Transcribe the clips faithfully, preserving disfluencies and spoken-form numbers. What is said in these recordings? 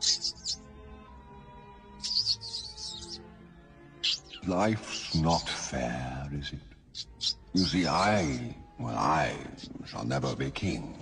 Life's not fair, is it? You see, I, well, I shall never be king.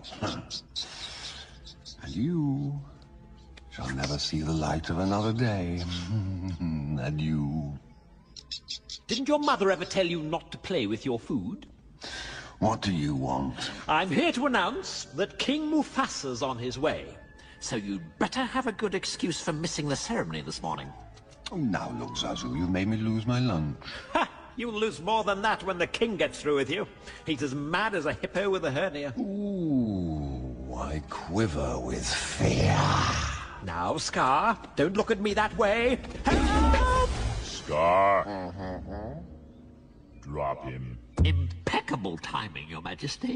And you shall never see the light of another day. And you... Didn't your mother ever tell you not to play with your food? What do you want? I'm here to announce that King Mufasa's on his way. So you'd better have a good excuse for missing the ceremony this morning. Oh, now look, Zazu, you've made me lose my lunch. Ha! You'll lose more than that when the king gets through with you. He's as mad as a hippo with a hernia. Ooh, I quiver with fear. Now, Scar, don't look at me that way. Help! Scar. Drop him. Impeccable timing, Your Majesty.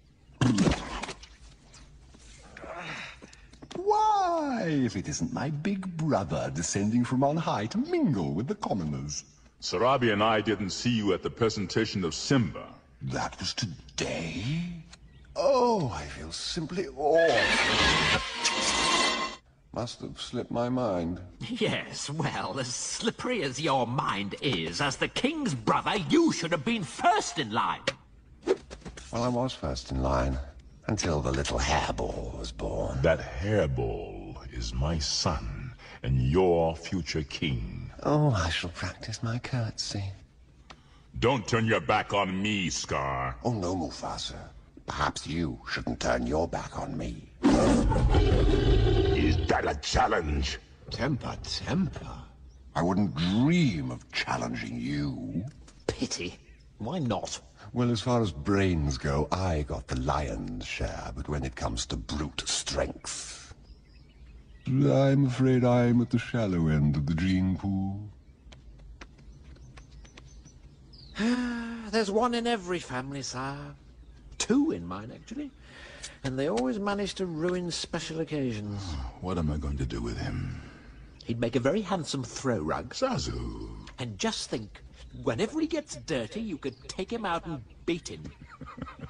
Why, if it isn't my big brother descending from on high to mingle with the commoners? Sarabi and I didn't see you at the presentation of Simba. That was today? Oh, I feel simply awful. Must have slipped my mind. Yes, well, as slippery as your mind is, as the king's brother, you should have been first in line. Well, I was first in line. Until the little hairball was born. That hairball is my son, and your future king. Oh, I shall practice my curtsy. Don't turn your back on me, Scar. Oh, no, Mufasa. Perhaps you shouldn't turn your back on me. Is that a challenge? Temper, temper. I wouldn't dream of challenging you. Pity. Why not? Well, as far as brains go, I got the lion's share, but when it comes to brute strength... I'm afraid I'm at the shallow end of the gene pool. There's one in every family, sire. Two in mine, actually. And they always manage to ruin special occasions. What am I going to do with him? He'd make a very handsome throw rug. Zazu. And just think, whenever he gets dirty, you could take him out and beat him.